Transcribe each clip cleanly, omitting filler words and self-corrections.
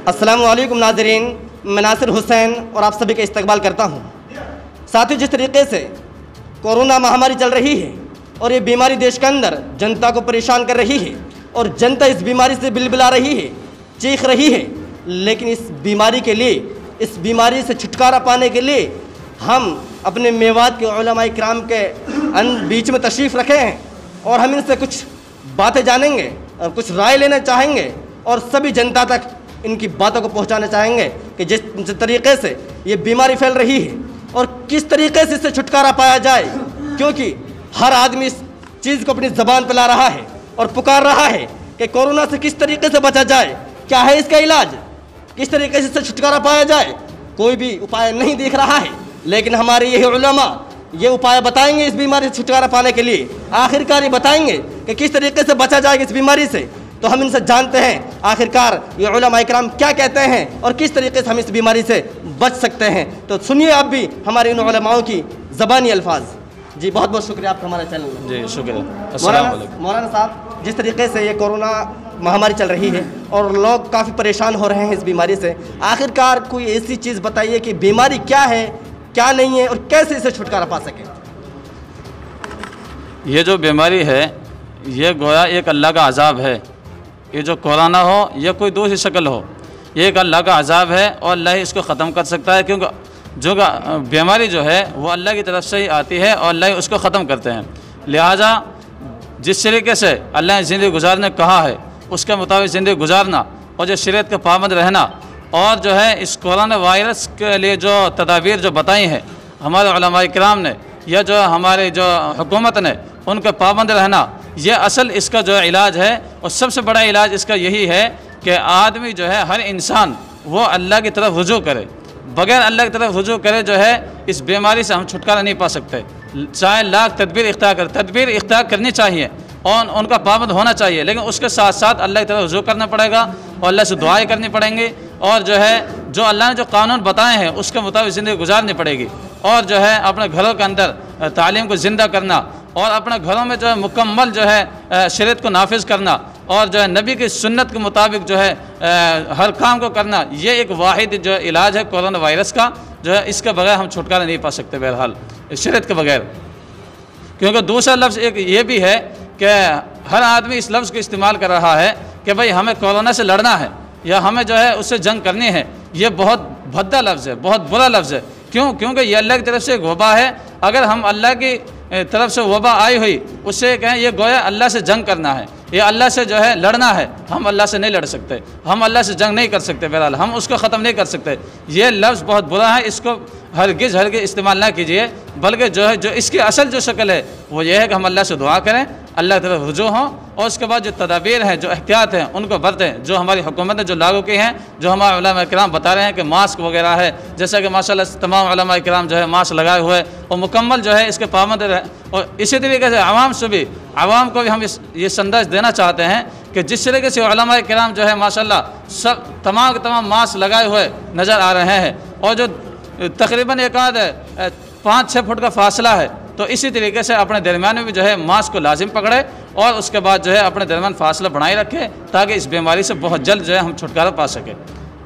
अस्सलामु अलैकुम नाज़रीन, मैं नासिर हुसैन और आप सभी का इस्तकबाल करता हूँ। साथियों, जिस तरीके से कोरोना महामारी चल रही है और ये बीमारी देश के अंदर जनता को परेशान कर रही है और जनता इस बीमारी से बिलबिला रही है, चीख रही है, लेकिन इस बीमारी के लिए, इस बीमारी से छुटकारा पाने के लिए हम अपने मेवात के उलमा इकराम के बीच में तशरीफ़ रखे हैं और हम इनसे कुछ बातें जानेंगे और कुछ राय लेना चाहेंगे और सभी जनता तक इनकी बातों को पहुंचाना चाहेंगे कि जिस तरीके से ये बीमारी फैल रही है और किस तरीके से इससे छुटकारा पाया जाए, क्योंकि हर आदमी इस चीज़ को अपनी ज़बान पर ला रहा है और पुकार रहा है कि कोरोना से किस तरीके से बचा जाए, क्या है इसका इलाज, किस तरीके से इससे छुटकारा पाया जाए। कोई भी उपाय नहीं दिख रहा है, लेकिन हमारे यही उलमा ये उपाय बताएंगे इस बीमारी से छुटकारा पाने के लिए। आखिरकार ये बताएंगे कि किस तरीके से बचा जाएगा इस बीमारी से। तो हम इनसे जानते हैं आखिरकार ये उलमा इकराम क्या कहते हैं और किस तरीके से हम इस बीमारी से बच सकते हैं। तो सुनिए आप भी हमारे इन उलमाओं की ज़बानी अल्फाज। जी बहुत बहुत शुक्रिया आपका हमारे चैनल में। जी शुक्रिया। मौलाना साहब, जिस तरीके से ये कोरोना महामारी चल रही है और लोग काफ़ी परेशान हो रहे हैं इस बीमारी से, आखिरकार कोई ऐसी चीज़ बताइए कि बीमारी क्या है, क्या नहीं है और कैसे इसे छुटकारा पा सकें। ये जो बीमारी है ये गोया एक अल्लाह का अजाब है। ये जो कोरोना हो या कोई दूसरी शक्ल हो, ये एक अल्लाह का अजाब है और अल्लाह ही इसको ख़त्म कर सकता है, क्योंकि जो बीमारी जो है वो अल्लाह की तरफ से ही आती है और अल्लाह ही उसको ख़त्म करते हैं। लिहाजा जिस तरीके से अल्लाह ने ज़िंदगी गुजारने कहा है उसके मुताबिक ज़िंदगी गुजारना और जो शरीयत का पाबंद रहना और जो है इस कोरोना वायरस के लिए जो तदाबीर जो बताई हैं हमारे उलमा इकराम ने या जो हमारे जो हुकूमत ने उनके पाबंद रहना, ये असल इसका जो इलाज है। और सबसे बड़ा इलाज इसका यही है कि आदमी जो है, हर इंसान वो अल्लाह की तरफ रुजू करे। बग़ैर अल्लाह की तरफ रुजू करे जो है इस बीमारी से हम छुटकारा नहीं पा सकते। चाहे लाख तदबीर इख्तियार कर, तदबीर इख्तियार करनी चाहिए और उनका पाबंद होना चाहिए, लेकिन उसके साथ साथ अल्लाह की तरफ रुजू करना पड़ेगा और अल्लाह से दुआएं करनी पड़ेंगी और जो है जो अल्लाह ने जो कानून बताए हैं उसके मुताबिक ज़िंदगी गुजारनी पड़ेगी। और जो है अपने घरों के अंदर तालीम को ज़िंदा करना और अपने घरों में जो है मुकम्मल जो है शरीयत को नाफिज करना और जो है नबी की सुन्नत के मुताबिक जो है हर काम को करना, ये एक वाहिद जो इलाज है कोरोना वायरस का, जो है इसके बगैर हम छुटकारा नहीं पा सकते बहरहाल शरीयत के बगैर। क्योंकि दूसरा लफ्ज़ एक ये भी है कि हर आदमी इस लफ्ज़ को इस्तेमाल कर रहा है कि भाई हमें कोरोना से लड़ना है या हमें जो है उससे जंग करनी है। ये बहुत भद्दा लफ्ज़ है, बहुत बुरा लफ्ज़ है। क्यों? क्योंकि ये अल्लाह की तरफ से एक वबा है। अगर हम अल्लाह की तरफ से वबा आई हुई उससे कहें ये गोया अल्लाह से जंग करना है, ये अल्लाह से जो है लड़ना है, हम अल्लाह से नहीं लड़ सकते, हम अल्लाह से जंग नहीं कर सकते, बहरहाल हम उसको ख़त्म नहीं कर सकते। ये लफ्ज़ बहुत बुरा है, इसको हरगिज़ इस्तेमाल ना कीजिए, बल्कि जो है जो इसकी असल जो शक्ल है वो ये है कि हम अल्लाह से दुआ करें, अल्लाह की तरफ रुजू हों और उसके बाद जो तदाबीर हैं, जो एहतियात हैं उनको बरतें, जो हमारी हुकूमत ने जो लागू की हैं, जो हमारे उलमा इकराम बता रहे हैं कि मास्क वगैरह है, जैसा कि माशाल्लाह तमाम उलमा इकराम जो है मास्क लगाए हुए और मुकम्मल जो है इसके पाबंद रहे। और इसी तरीके से आवाम को भी हम ये संदेश देना चाहते हैं कि जिस तरीके से उलमा इकराम जो है माशाल्लाह सब तमाम के तमाम मास्क लगाए हुए नज़र आ रहे हैं और जो तकरीबन एक आध 5-6 फुट का फासला है, तो इसी तरीके से अपने दरमियान में भी जो है मास्क को लाजिम पकड़े और उसके बाद जो है अपने दरमियान फासला बनाए रखे ताकि इस बीमारी से बहुत जल्द जो है हम छुटकारा पा सकें।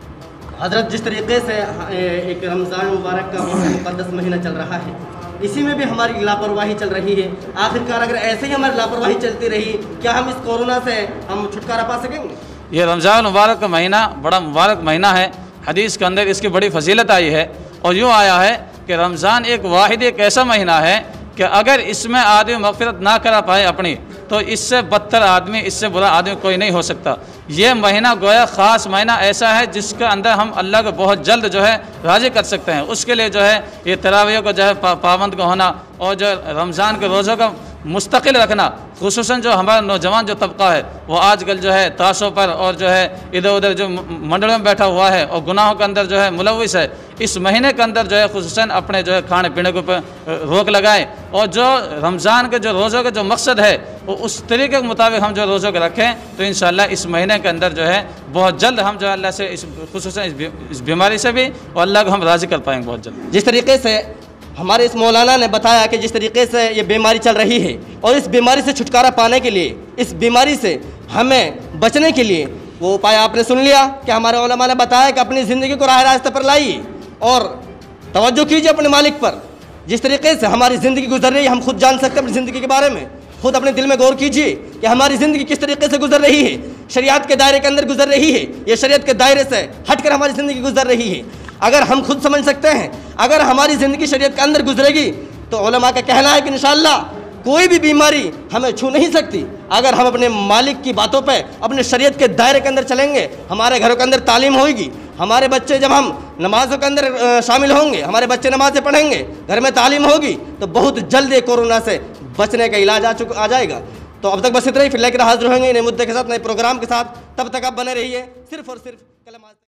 हज़रत, जिस तरीके से एक रमज़ान मुबारक का मुक़द्दस महीना चल रहा है, इसी में भी हमारी लापरवाही चल रही है। आखिरकार अगर ऐसे ही हमारी लापरवाही चलती रही, क्या हम इस कोरोना से हम छुटकारा पा सकेंगे? ये रमज़ान मुबारक का महीना बड़ा मुबारक महीना है। हदीस के अंदर इसकी बड़ी फजीलत आई है और यूँ आया है कि रमज़ान एक वाहिद एक ऐसा महीना है कि अगर इसमें आदमी मग़फ़िरत ना करा पाए अपनी, तो इससे बदतर आदमी, इससे बुरा आदमी कोई नहीं हो सकता। ये महीना गोया ख़ास महीना ऐसा है जिसके अंदर हम अल्लाह को बहुत जल्द जो है राज़ी कर सकते हैं। उसके लिए जो है ये तरावियों को जो है पाबंद का होना और जो रमज़ान के रोज़ों का मुस्तकिल रखना, खुसूसन जो हमारा नौजवान जो तबका है वो आजकल जो है ताशों पर और जो है इधर उधर जो मंडलों में बैठा हुआ है और गुनाहों के अंदर जो है मुलविस है, इस महीने के अंदर जो है खुसूसन अपने जो है खाने पीने के ऊपर रोक लगाएं और जो रमज़ान के जो रोज़ों का जो मकसद है वो उस तरीके के मुताबिक हम जो रोज़ों को रखें तो इंशाअल्लाह इस महीने के अंदर जो है बहुत जल्द हम जो है अल्लाह से खुसूसन इस बीमारी से भी और अल्लाह को हम राज़ी कर पाएंगे बहुत जल्द। जिस तरीके से हमारे इस मौलाना ने बताया कि जिस तरीके से ये बीमारी चल रही है और इस बीमारी से छुटकारा पाने के लिए, इस बीमारी से हमें बचने के लिए वो उपाय आपने सुन लिया कि हमारे उलमा ने बताया कि अपनी ज़िंदगी को राह रास्ते पर लाइए और तवज्जो कीजिए अपने मालिक पर। जिस तरीके से हमारी ज़िंदगी गुजर रही है हम खुद जान सकते हैं अपनी ज़िंदगी के बारे में। खुद अपने दिल में गौर कीजिए कि हमारी ज़िंदगी किस तरीके से गुजर रही है, शरीयत के दायरे के अंदर गुजर रही है या शरीयत के दायरे से हटकर हमारी ज़िंदगी गुजर रही है। अगर हम खुद समझ सकते हैं, अगर हमारी ज़िंदगी शरीयत के अंदर गुजरेगी तो उलमा का कहना है कि इंशाअल्लाह कोई भी बीमारी हमें छू नहीं सकती। अगर हम अपने मालिक की बातों पे अपने शरीयत के दायरे के अंदर चलेंगे, हमारे घरों के अंदर तालीम होगी, हमारे बच्चे जब हम नमाज़ों के अंदर शामिल होंगे, हमारे बच्चे नमाज़ें पढ़ेंगे, घर में तालीम होगी, तो बहुत जल्द ये कोरोना से बचने का इलाज आ जाएगा। तो अब तक बस इतना ही, फिर लेकर हाजिर होंगे नए मुद्दे के साथ, नए प्रोग्राम के साथ। तब तक आप बने रहिए सिर्फ और सिर्फ कलम।